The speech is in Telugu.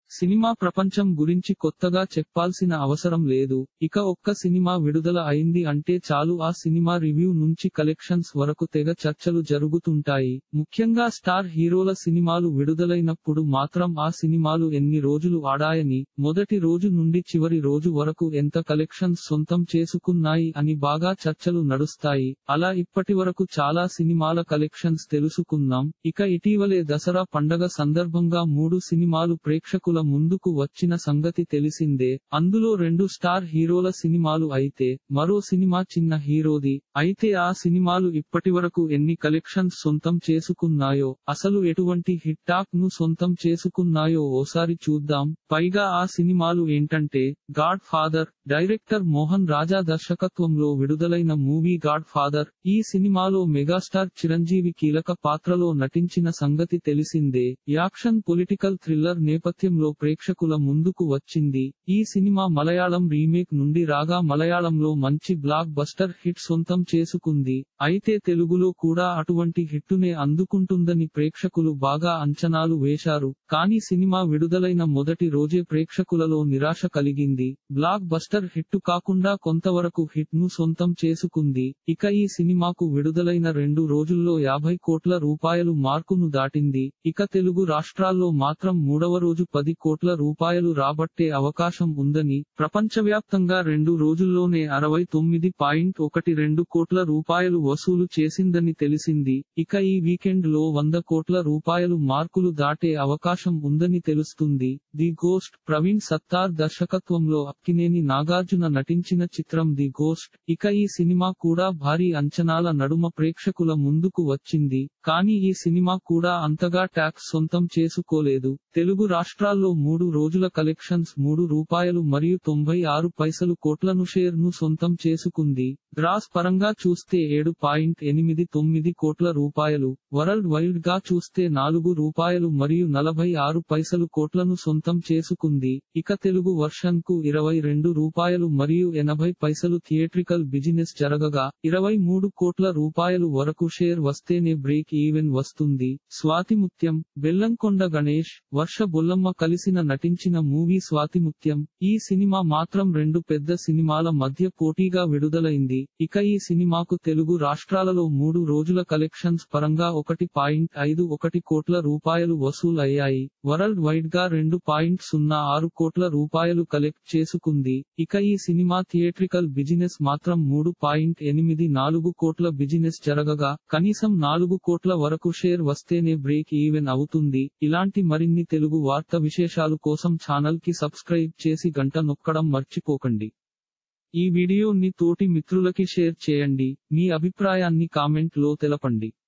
సినిమా ప్రపంచం గురించి కొత్తగా చెప్పాల్సిన అవసరం లేదు. ఇక ఒక్క సినిమా విడుదల అయింది అంటే చాలు ఆ సినిమా రివ్యూ నుంచి కలెక్షన్స్ వరకు తెగ చర్చలు జరుగుతుంటాయి. ముఖ్యంగా స్టార్ హీరోల సినిమాలు విడుదలైనప్పుడు మాత్రం ఆ సినిమాలు ఎన్ని రోజులు ఆడాయని, మొదటి రోజు నుండి చివరి రోజు వరకు ఎంత కలెక్షన్స్ సొంతం చేసుకున్నాయి అని బాగా చర్చలు నడుస్తాయి. అలా ఇప్పటివరకు చాలా సినిమాల కలెక్షన్స్ తెలుసుకున్నాం. ఇక ఇటీవలే దసరా పండగ సందర్భంగా 3 సినిమాలు ప్రేక్షకుల ముందుకు వచ్చిన సంగతి తెలిసిందే. అందులో 2 స్టార్ హీరోల సినిమాలు అయితే, మరో సినిమా చిన్న హీరోది. అయితే ఆ సినిమాలు ఇప్పటివరకు ఎన్ని కలెక్షన్స్ సొంతం చేసుకున్నాయో, అసలు ఎటువంటి హిట్ టాక్ ను సొంతం చేసుకున్నాయో ఓసారి చూద్దాం. పైగా ఆ సినిమాలు ఏంటంటే, God Father, director Mohan Raja దర్శకత్వంలో విడుదలైన మూవీ గాడ్ ఫాదర్. ఈ సినిమాలో మెగాస్టార్ చిరంజీవి కీలక పాత్రలో నటించిన సంగతి తెలిసిందే. యాక్షన్ పొలిటికల్ థ్రిల్లర్ నేపథ్యంలో ప్రేక్షకుల ముందుకు వచ్చింది. ఈ సినిమా మలయాళం రీమేక్ నుండి రాగా మలయాళంలో మంచి బ్లాక్ బస్టర్ హిట్ సొంతం చేసుకుంది. అయితే తెలుగులో కూడా అటువంటి హిట్టునే అందుకుంటుందని ప్రేక్షకులు బాగా అంచనాలు వేశారు. కానీ సినిమా విడుదలైన మొదటి రోజే ప్రేక్షకులలో నిరాశ కలిగింది. బ్లాక్ బస్టర్ హిట్టు కాకుండా కొంతవరకు హిట్ ను సొంతం చేసుకుంది. ఇక ఈ సినిమాకు విడుదలైన 2 రోజుల్లో 50 కోట్ల రూపాయలు మార్కును దాటింది. ఇక తెలుగు రాష్ట్రాల్లో మాత్రం 3వ రోజు 10 కోట్ల రూపాయలు రాబట్టే అవకాశం ఉందని, ప్రపంచవ్యాప్తంగా 2 రోజుల్లోనే 69.12 కోట్ల రూపాయలు వసూలు చేసిందని తెలిసింది. ఇక ఈ వీకెండ్ లో 100 కోట్ల రూపాయలు మార్కులు దాటే అవకాశం ఉందని తెలుస్తుంది. ది గోస్ట్, ప్రవీణ్ సత్తార్ దర్శకత్వంలో అక్కినేని నాగార్జున నటించిన చిత్రం ది గోస్ట్. ఇక ఈ సినిమా కూడా భారీ అంచనాల నడుమ ప్రేక్షకుల ముందుకు వచ్చింది. కానీ ఈ సినిమా కూడా అంతగా టాక్స్ సొంతం చేసుకోలేదు. తెలుగు రాష్ట్రాల్లో 3 రోజుల కలెక్షన్స్ ₹3.96 కోట్లను షేర్ ను సొంతం చేసుకుంది. గ్రాస్ పరంగా చూస్తే ₹7.89 కోట్ల రూపాయలు, వరల్డ్ వైడ్ గా చూస్తే ₹4.46 కోట్లను సొంతం చేసుకుంది. ఇక తెలుగు వర్షన్ కు ₹22.80 థియేట్రికల్ బిజినెస్ జరగగా, 23 కోట్ల రూపాయలు వరకు షేర్ వస్తేనే బ్రేక్ ఈవెన్ వస్తుంది. స్వాతిముత్యం, బెల్లంకొండ గణేష్, వర్ష బొల్లమ్మ కలిసిన నటించిన మూవీ స్వాతిముత్యం. ఈ సినిమా మాత్రం 2 పెద్ద సినిమాల మధ్య పోటీగా విడుదలైంది. ఇక ఈ సినిమాకు తెలుగు రాష్ట్రాలలో 3 రోజుల కలెక్షన్స్ పరంగా ₹1.51 కోట్ల రూపాయలు వసూలు అయ్యాయి. వరల్డ్ వైడ్ గా ₹2.06 కోట్ల రూపాయలు కలెక్ట్ చేసుకుంది. ఇక ఈ సినిమా థియేట్రికల్ బిజినెస్ మాత్రం ₹3.84 కోట్ల బిజినెస్ జరగగా, కనీసం 4 కోట్ల వరకు షేర్ వస్తేనే బ్రేక్ ఈవెన్ అవుతుంది. ఇలాంటి మరిన్ని తెలుగు వార్త విశేషాలు కోసం ఛానల్ కి సబ్స్క్రైబ్ చేసి గంట నొక్కడం మర్చిపోకండి. ఈ వీడియోని తోటి మిత్రులకి షేర్ చేయండి. మీ అభిప్రాయాన్ని కామెంట్ లో తెలపండి.